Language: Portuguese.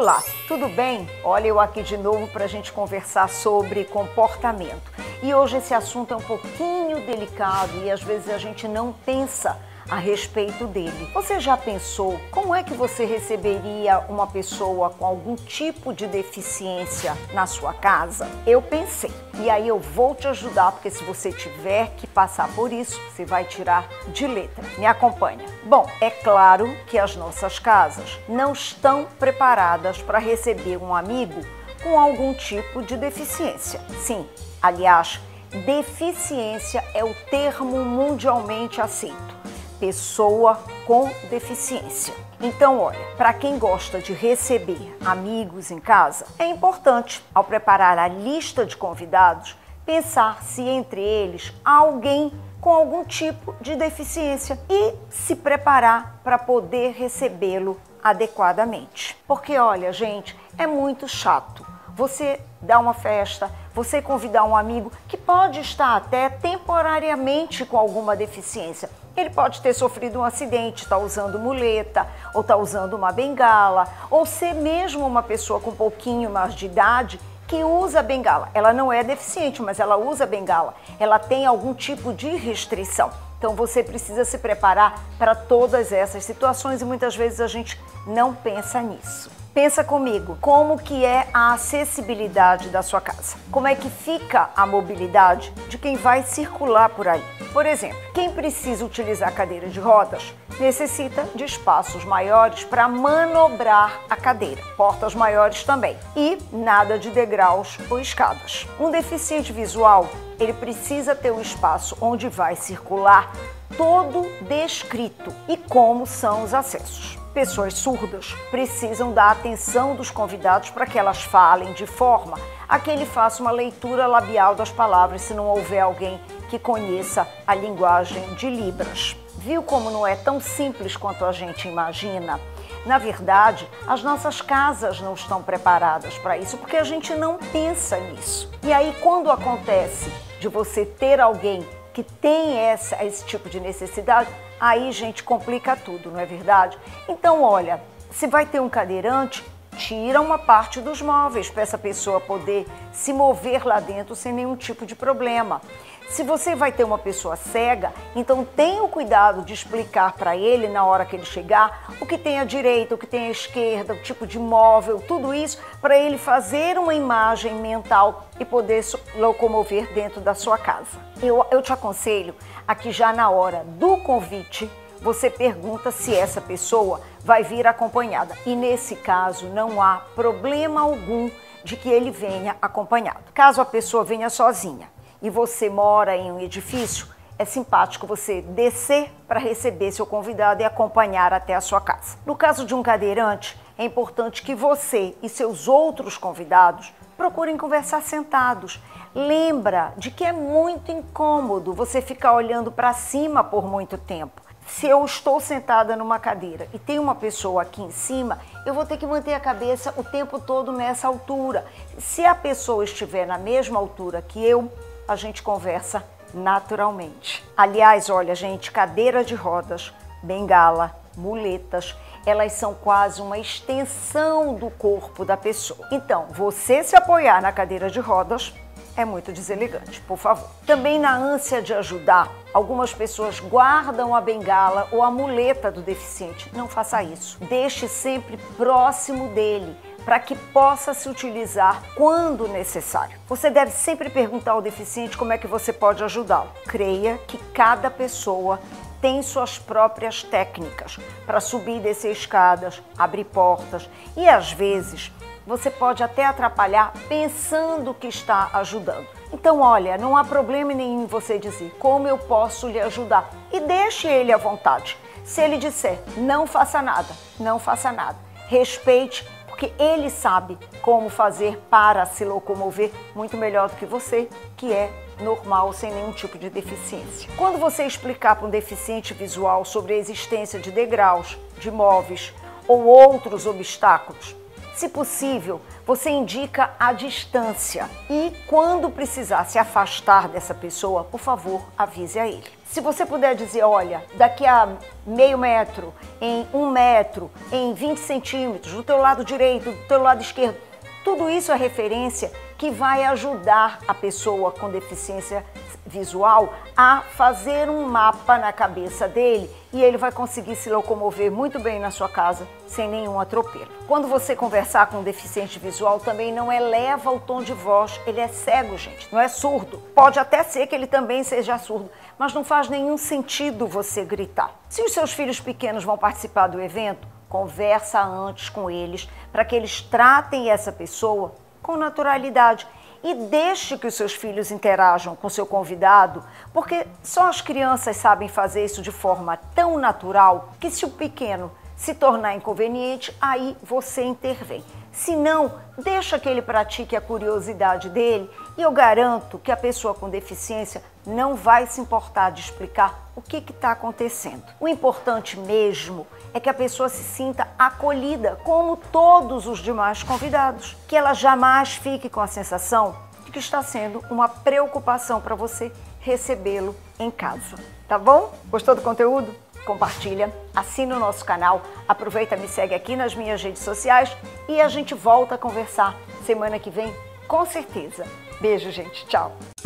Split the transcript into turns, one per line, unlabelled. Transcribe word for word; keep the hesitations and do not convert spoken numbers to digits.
Olá, tudo bem? Olha eu aqui de novo para a gente conversar sobre comportamento. E hoje esse assunto é um pouquinho delicado e às vezes a gente não pensa a respeito dele. Você já pensou como é que você receberia uma pessoa com algum tipo de deficiência na sua casa? Eu pensei. E aí eu vou te ajudar, porque se você tiver que passar por isso, você vai tirar de letra. Me acompanha. Bom, é claro que as nossas casas não estão preparadas para receber um amigo com algum tipo de deficiência. Sim, aliás, deficiência é o termo mundialmente aceito. Pessoa com deficiência. Então, olha, para quem gosta de receber amigos em casa, é importante, ao preparar a lista de convidados, pensar se entre eles há alguém com algum tipo de deficiência e se preparar para poder recebê-lo adequadamente. Porque, olha, gente, é muito chato você dar uma festa, você convidar um amigo que pode estar até temporariamente com alguma deficiência. Ele pode ter sofrido um acidente, está usando muleta, ou está usando uma bengala, ou ser mesmo uma pessoa com um pouquinho mais de idade que usa bengala. Ela não é deficiente, mas ela usa bengala. Ela tem algum tipo de restrição. Então você precisa se preparar para todas essas situações e muitas vezes a gente não pensa nisso. Pensa comigo, como que é a acessibilidade da sua casa? Como é que fica a mobilidade de quem vai circular por aí? Por exemplo, quem precisa utilizar a cadeira de rodas necessita de espaços maiores para manobrar a cadeira, portas maiores também e nada de degraus ou escadas. Um deficiente visual, ele precisa ter um espaço onde vai circular todo descrito e como são os acessos. Pessoas surdas precisam da atenção dos convidados para que elas falem de forma a que ele faça uma leitura labial das palavras se não houver alguém que conheça a linguagem de Libras. Viu como não é tão simples quanto a gente imagina? Na verdade, as nossas casas não estão preparadas para isso porque a gente não pensa nisso. E aí, quando acontece de você ter alguém que tem essa, esse tipo de necessidade, aí, gente, complica tudo, não é verdade? Então, olha, se vai ter um cadeirante, tira uma parte dos móveis para essa pessoa poder se mover lá dentro sem nenhum tipo de problema. Se você vai ter uma pessoa cega, então tenha o cuidado de explicar para ele, na hora que ele chegar, o que tem à direita, o que tem à esquerda, o tipo de móvel, tudo isso, para ele fazer uma imagem mental e poder se locomover dentro da sua casa. Eu, eu te aconselho a que já na hora do convite, você pergunta se essa pessoa vai vir acompanhada. E nesse caso, não há problema algum de que ele venha acompanhado. Caso a pessoa venha sozinha e você mora em um edifício, é simpático você descer para receber seu convidado e acompanhar até a sua casa. No caso de um cadeirante, é importante que você e seus outros convidados procurem conversar sentados. Lembra de que é muito incômodo você ficar olhando para cima por muito tempo. Se eu estou sentada numa cadeira e tem uma pessoa aqui em cima, eu vou ter que manter a cabeça o tempo todo nessa altura. Se a pessoa estiver na mesma altura que eu, a gente conversa naturalmente. Aliás, olha, gente, cadeira de rodas, bengala, muletas, elas são quase uma extensão do corpo da pessoa. Então, você se apoiar na cadeira de rodas é muito deselegante, por favor. Também na ânsia de ajudar, algumas pessoas guardam a bengala ou a muleta do deficiente. Não faça isso. Deixe sempre próximo dele, para que possa se utilizar quando necessário. Você deve sempre perguntar ao deficiente como é que você pode ajudá-lo. Creia que cada pessoa tem suas próprias técnicas para subir e descer escadas, abrir portas e às vezes você pode até atrapalhar pensando que está ajudando. Então, olha, não há problema nenhum em você dizer como eu posso lhe ajudar e deixe ele à vontade. Se ele disser não faça nada, não faça nada. Respeite, porque ele sabe como fazer para se locomover muito melhor do que você, que é normal, sem nenhum tipo de deficiência. Quando você explicar para um deficiente visual sobre a existência de degraus, de móveis ou outros obstáculos, Se possível, você indica a distância e quando precisar se afastar dessa pessoa, por favor, avise a ele. Se você puder dizer, olha, daqui a meio metro, em um metro, em vinte centímetros, do teu lado direito, do teu lado esquerdo, tudo isso é referência que vai ajudar a pessoa com deficiência visual a fazer um mapa na cabeça dele e ele vai conseguir se locomover muito bem na sua casa sem nenhum atropelo. Quando você conversar com um deficiente visual, também não eleva o tom de voz. Ele é cego, gente, não é surdo. Pode até ser que ele também seja surdo, mas não faz nenhum sentido você gritar. Se os seus filhos pequenos vão participar do evento, conversa antes com eles para que eles tratem essa pessoa com naturalidade e deixe que os seus filhos interajam com seu convidado, porque só as crianças sabem fazer isso de forma tão natural que se o pequeno se tornar inconveniente, aí você intervém. Se não, deixa que ele pratique a curiosidade dele e eu garanto que a pessoa com deficiência não vai se importar de explicar o que está acontecendo. O importante mesmo é que a pessoa se sinta acolhida como todos os demais convidados, que ela jamais fique com a sensação de que está sendo uma preocupação para você recebê-lo em casa, tá bom? Gostou do conteúdo? Compartilha, assina o nosso canal, aproveita, me segue aqui nas minhas redes sociais e a gente volta a conversar semana que vem, com certeza. Beijo, gente. Tchau.